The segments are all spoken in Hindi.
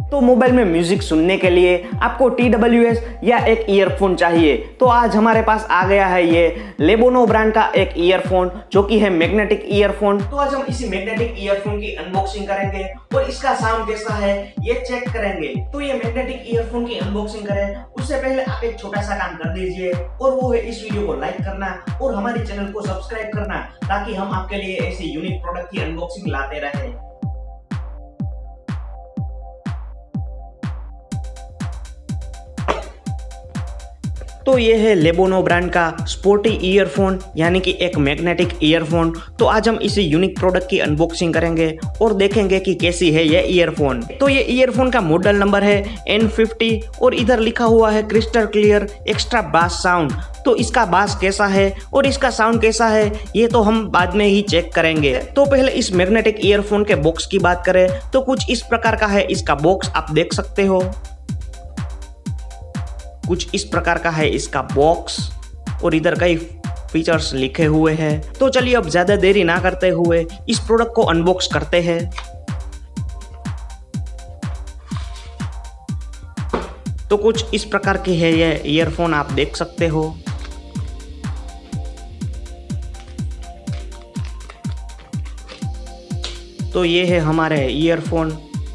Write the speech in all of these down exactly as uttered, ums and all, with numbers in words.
तो मोबाइल में म्यूजिक सुनने के लिए आपको टी डब्ल्यू एस या एक ईयरफोन चाहिए। तो आज हमारे पास आ गया है ये लेबोनो ब्रांड का एक ईयरफोन जो कि है मैग्नेटिक ईयरफोन। तो आज हम इसी मैग्नेटिक ईयरफोन की अनबॉक्सिंग करेंगे और इसका साउंड कैसा है ये चेक करेंगे। तो ये मैग्नेटिक ईयरफोन की अनबॉक्सिंग करें उससे पहले आप एक छोटा सा काम कर दीजिए और वो है इस वीडियो को लाइक करना और हमारे चैनल को सब्सक्राइब करना, ताकि हम आपके लिए ऐसी यूनिक प्रोडक्ट की अनबॉक्सिंग लाते रहें। तो ये है लेबोनो ब्रांड का स्पोर्टी ईयरफोन, यानी कि एक मैग्नेटिक ईयरफोन। तो आज हम इसी यूनिक प्रोडक्ट की अनबॉक्सिंग करेंगे और देखेंगे कि कैसी है ये ईयरफोन। तो ये ईयरफोन का मॉडल नंबर है एन फिफ्टी और इधर लिखा हुआ है crystal clear extra bass sound. तो इसका बास कैसा है और इसका साउंड कैसा है ये तो हम बाद में ही चेक करेंगे। तो पहले इस मैग्नेटिक ईयरफोन के बॉक्स की बात करें तो कुछ इस प्रकार का है इसका बॉक्स, आप देख सकते हो। कुछ इस प्रकार का है इसका बॉक्स और इधर कई फीचर्स लिखे हुए हैं। तो चलिए अब ज्यादा देरी ना करते हुए इस प्रोडक्ट को अनबॉक्स करते हैं। तो कुछ इस प्रकार की है ये ईयरफोन, आप देख सकते हो। तो ये है हमारे ईयरफोन।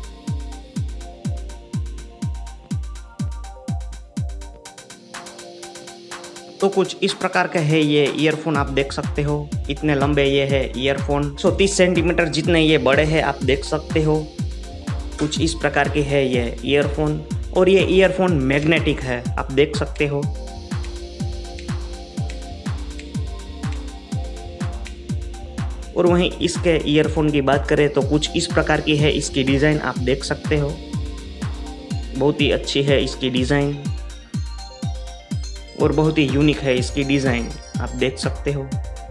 तो कुछ इस प्रकार का है ये ईयरफोन, आप देख सकते हो। इतने लंबे ये है ईयरफोन, सौ तीस सेंटीमीटर जितने ये बड़े हैं, आप देख सकते हो। कुछ इस प्रकार की है ये ईयरफोन और ये ईयरफोन मैग्नेटिक है, आप देख सकते हो। और वहीं इसके ईयरफोन की बात करें तो कुछ इस प्रकार की है इसकी डिज़ाइन, आप देख सकते हो। बहुत ही अच्छी है इसकी डिज़ाइन और बहुत ही यूनिक है इसकी डिज़ाइन, आप देख सकते हो।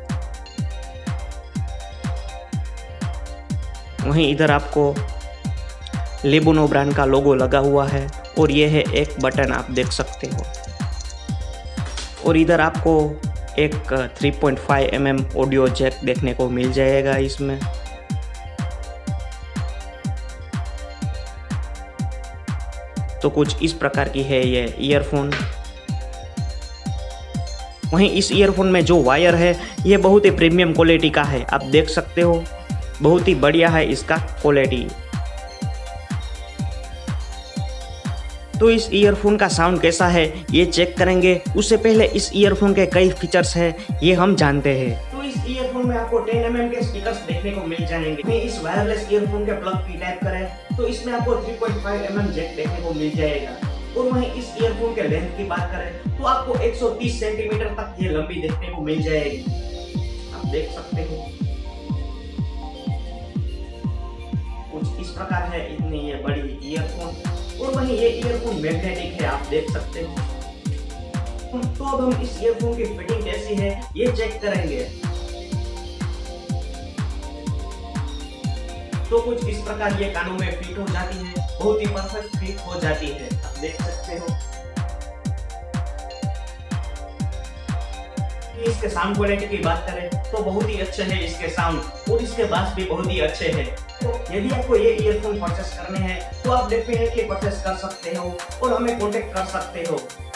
वहीं इधर आपको लेबोनो ब्रांड का लोगो लगा हुआ है और ये है एक बटन, आप देख सकते हो। और इधर आपको एक three point five M M audio jack देखने को मिल जाएगा इसमें। तो कुछ इस प्रकार की है ये ईयरफोन। वहीं इस ईयरफोन में जो वायर है ये बहुत ही प्रीमियम क्वालिटी का है, आप देख सकते हो। बहुत ही बढ़िया है इसका क्वालिटी। तो इस ईयरफोन का साउंड कैसा है ये चेक करेंगे। उससे पहले इस ईयरफोन के कई फीचर्स हैं ये हम जानते हैं। तो इस ईयरफोन में आपको टेन एम एम के स्पीकर्स देखने को मिल जाएंगे। मैं इस वायरलेस ईयरफोन के प्लग की टाइप करें तो इसमें आपको three point five M M jack देखने को मिल जाएगा। और वहीं इस ईयरफोन के लेंथ की बात करें तो आपको एक सौ तीस सेंटीमीटर तक ये लंबी देखने को मिल जाएगी, आप देख सकते हो। कुछ इस प्रकार है इतनी ये बड़ी ईयरफोन। और वहीं ये ईयरफोन मैग्नेटिक है, आप देख सकते हो। तो अब हम इस ईयरफोन की फिटिंग कैसी है ये चेक करेंगे। तो कुछ इस प्रकार ये कानों में फिट हो जाती है, बहुत ही परफेक्ट फिट हो जाती है, आप देख सकते हो। इसके साउंड क्वालिटी की बात करें तो बहुत ही अच्छे हैं इसके साउंड और इसके बास भी बहुत ही अच्छे हैं। तो यदि आपको ये ईयरफोन परचेस करने हैं तो आप डेफिनेटली परचेस कर सकते हो और हमें कांटेक्ट कर सकते हो।